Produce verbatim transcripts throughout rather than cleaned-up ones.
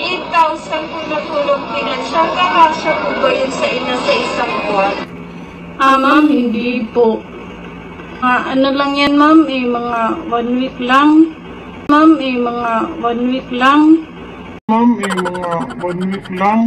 eight thousand po na tulong pinansyal. Kakasya po ba yun sa inyo sa isang buwan? Ah, ma'am, hindi po. Ah, ano lang yan, ma'am, eh, mga one week lang. Ma'am, eh, mga one week lang. Ma'am, eh, mga one week lang.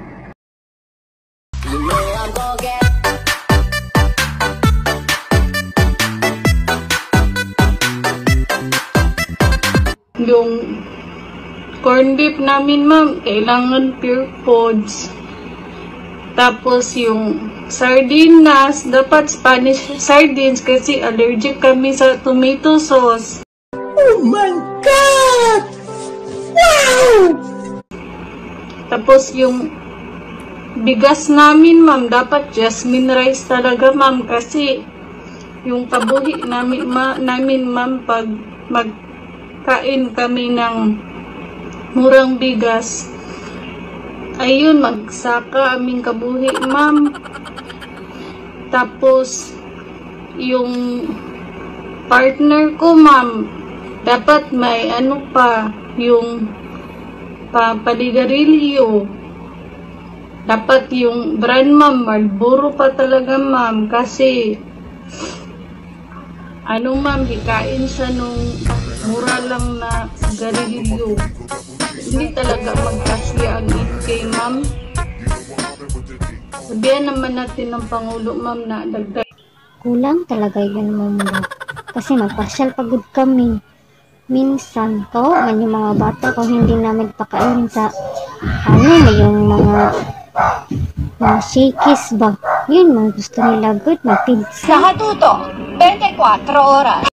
Yung corn beef namin, ma'am, kailangan pure foods. Tapos yung sardinas, dapat Spanish sardines kasi allergic kami sa tomato sauce. Oh my God! Wow! Tapos yung bigas namin, ma'am, dapat jasmine rice talaga, ma'am, kasi yung kabuhi namin, ma, namin ma'am, pag magkain kami ng murang bigas, ayun, magsaka aming kabuhi, ma'am. Tapos, yung partner ko, ma'am, dapat may ano pa, yung papaligarilyo. Dapat yung brand, ma'am, Marlboro pa talaga, ma'am, kasi ano, ma'am, hikain siya nung mura lang na garilyo. Hindi talaga magkasya ang eight K, ma'am. Sabihan naman natin ng Pangulo, ma'am, na dagdag. Kulang talaga yun, ma'am. Kasi magpasyal pagod kami. Minsan, kawaman yung mga bata kung hindi namin pakainin sa ano, may yung mga mga shakies ba. Yun, mga gusto nila good, may pizza. Nakatuto, twenty-four oras.